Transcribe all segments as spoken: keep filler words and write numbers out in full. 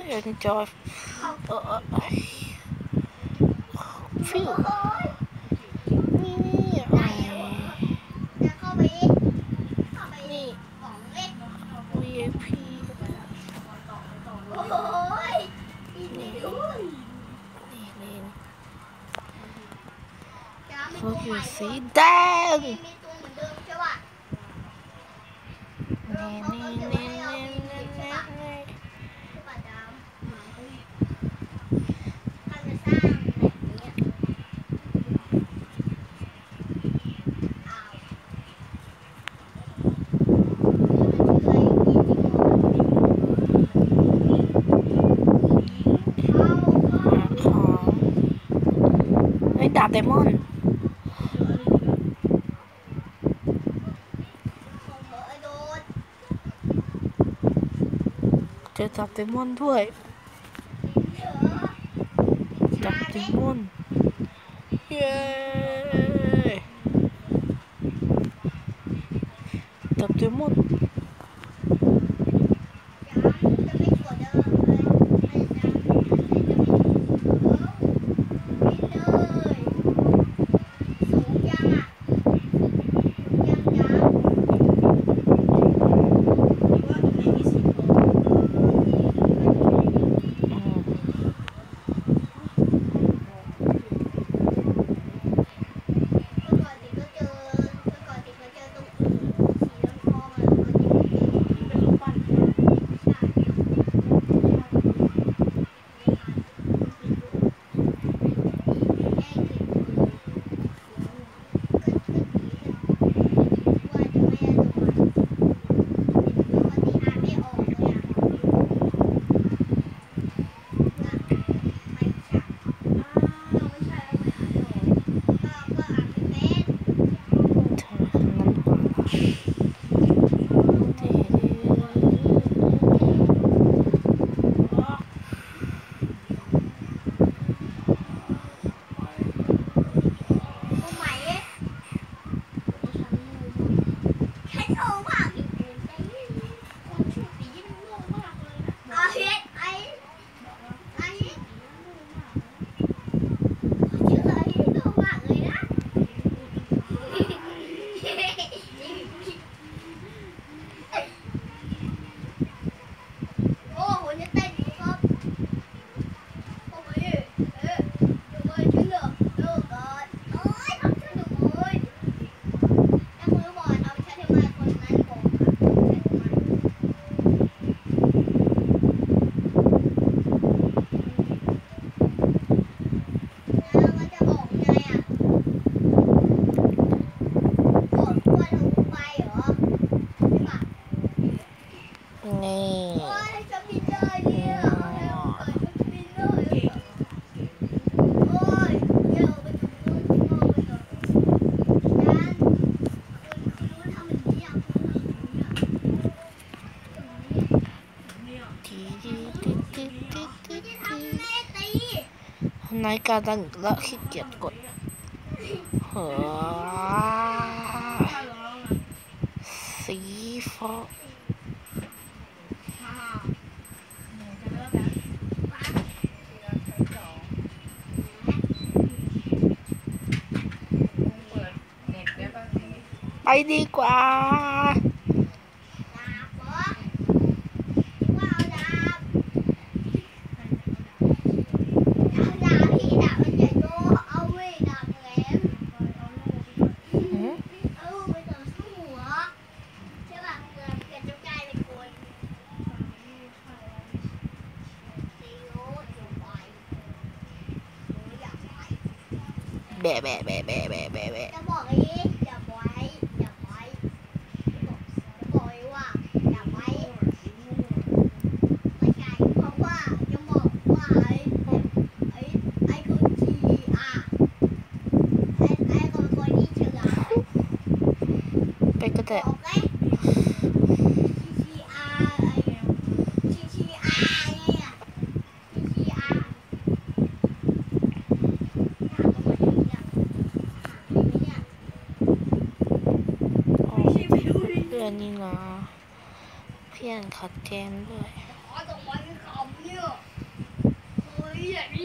enjoy เออฟิวนี่อะไรนี่ วี ไอ พี นี่นี่เขาอยู่สีแดงนี่นี่นี่นี่นี่นี่ดาบไดมอนด์เจอดาบไดมอนด์ด้วยดาบไดมอนด์เย้ดาบไดมอนด์นาฬิกาดังและขี้เกียจกดเฮ้อสีฟ้าไปดีกว่าแบะแบะแบะแบะแบะแบะแบะจะบอกไอ้อย่าไว้อย่าไว้จะบอกไอ้ว่าอย่าไว้ไม่ใช่เพราะว่าจะบอกว่าไอ้ไอ้ไอ้คนจีอ่ะไอ้ไอ้คนคนนี้เฉลยไปก็ได้เดือนนี้นะเพี้ยนขัดแกมด้วย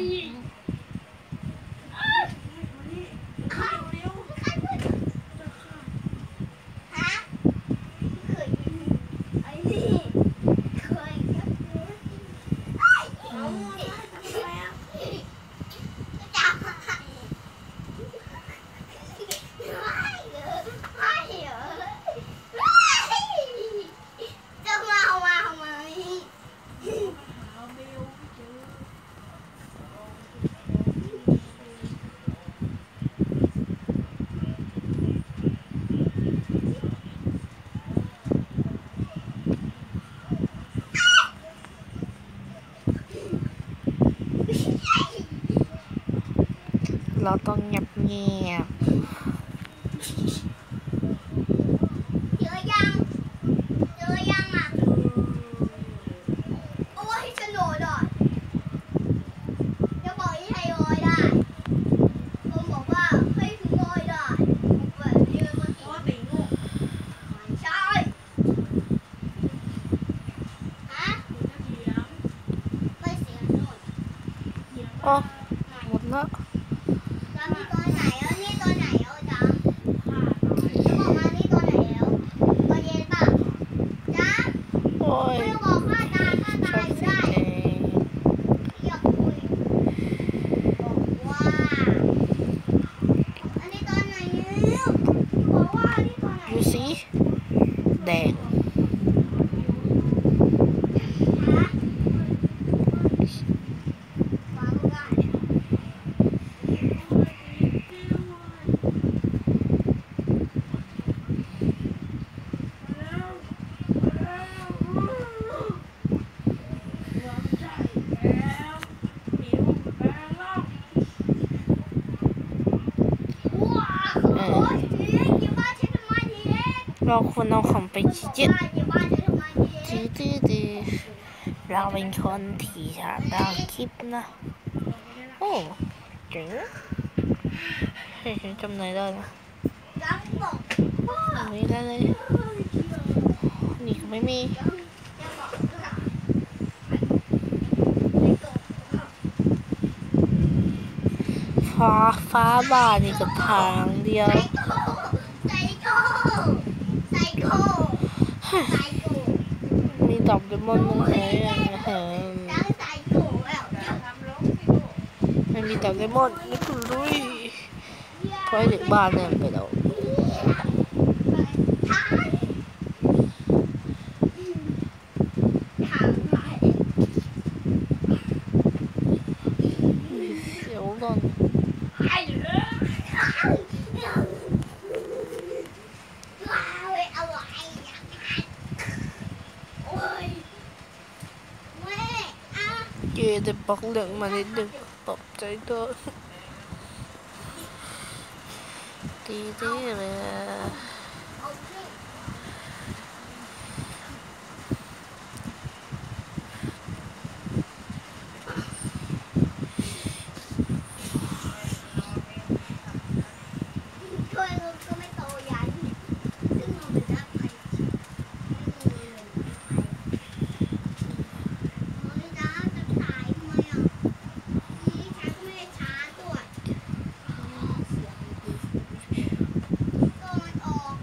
เราต้องเงียบเงียบเจอยังเจอยังอ่ะโอ้ยฉันโหลดอ่ะจะบอกให้ไทยร้อยได้ผมบอกว่าให้ถึงร้อยได้ผมเปิดยืนมาสิว่าติงงูไม่ใช่ฮะไม่เสียงโหลดอ๋อหมดแล้วแล้วนี่ตัวไหนแล้วนี่ตัวไหนแล้วจ๊ะจะบอกมานี่ตัวไหนแล้วตัวเย็นป่ะจ๊ะโอ้ยไม่บอกค่าตาค่าตาอยู่ได้อยากคุยบอกว่าอันนี้ตัวไหนแล้วบอกว่าอันนี้ตัวไหนยูสีแดงฮะวางได้ว้าวโอ้ยทีอย่าบ้าฉันทำไมทีเราควรเอาของไปยึดอย่าบ้าฉันทำไมทีจืดจืดเราเป็นคนที่ชอบดาวคลิปนะโอ้เจ๋งเฮ้ยฉันจำไหนได้นะยังบอกพ่อไม่ได้เลยนี่ก็ไม่มียังบอกค่ะฟ้าฟ้าบานี่ก็ทางเดียวไซโก้ไซโก้ไซโก้ไซโก้มีดอกเดมอนตรงไหนอ่ะเห็นตั้งไซโก้แล้วไม่มีดอกเดมอนนี่คือลุยเพราะเด็กบ้านเนี่ยไปแล้วทานทางไหนเสียวก่อนไอ้เรื่องว้าวอะไรอย่างนั้นโอ้ยแม่อะเย่แต่ปักเหลืองมานิดนึงปรับใจตัวดีดีเลยเอาสิช่วยลูกก็ไม่โตยันซึ่งเราเป็นนักไปไม่มีเงินไปเฮ้ยจ้าจะขายทำไมอ่ะนี่ช้าก็ไม่ได้ช้าด้วยก็มันออก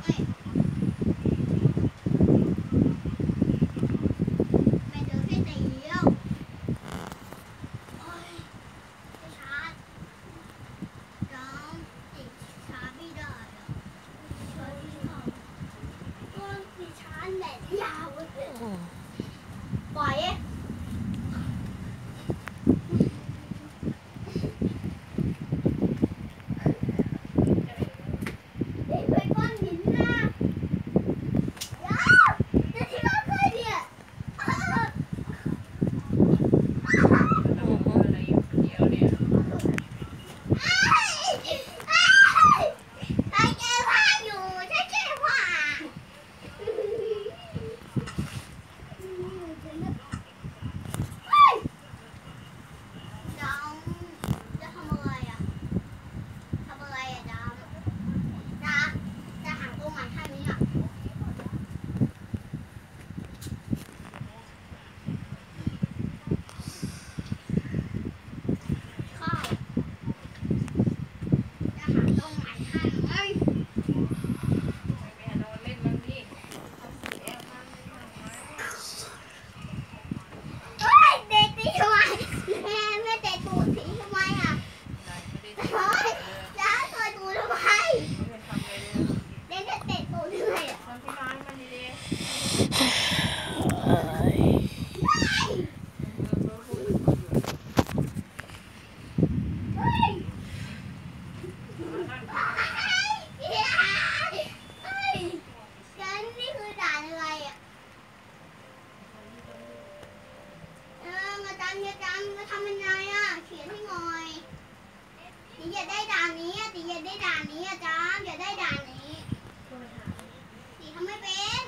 ทำยังไงอ่ะเขียนให้หน่อยตีอยากได้ด่านนี้ตีอยากได้ด่านนี้อาจารย์อยากได้ด่านนี้ตีทำไม่เป็น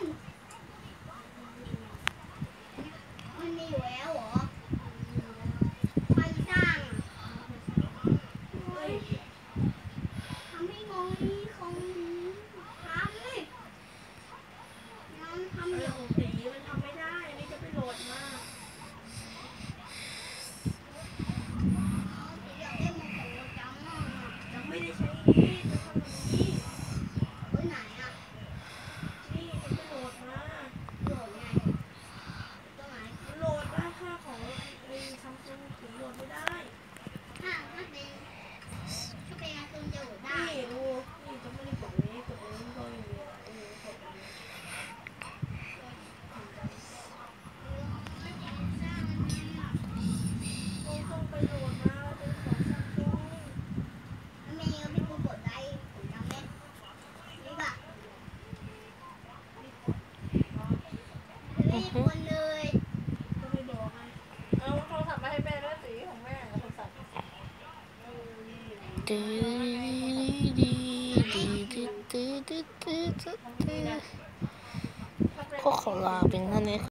มันมีอยู่แล้วเหรอใครสร้างทำให้งงนี่คงทำเลยน้องทำเอเดี๋อยวของตีมันทำไม่ได้นี่จะไปโหลดมาตีอยากได้โมโหจังอ่ะยังไม่ได้ใช้นี่จะทำแบบนี้เฮ้ยไหนอ่ะนี่จะไปโหลดมาโดดไงตรงไหนมันโหลดได้ค่าของไอ้ซัมซุงถึงโหลดไม่ได้ถ้าถ้าเป็นถ้าเป็นการ์ตูนจะโดดได้นี่ดูนี่จะไม่ได้กดนี้กดนี้ก็อย่างเดียวเออกดนี้ต้องไปโหลดมาเป็นของซัมซุงมันมีก็ไม่กูกดได้ผมจำไม่นี่ป่ะรีบคนเลยก็ไม่บอกไงเอาโทรศัพท์มาให้แม่ด้วยสีของแม่โทรศัพท์เออนี่ดื้อดีดีดีดีดีดีดีทำไมนะก็ขอลาเป็นเท่านี้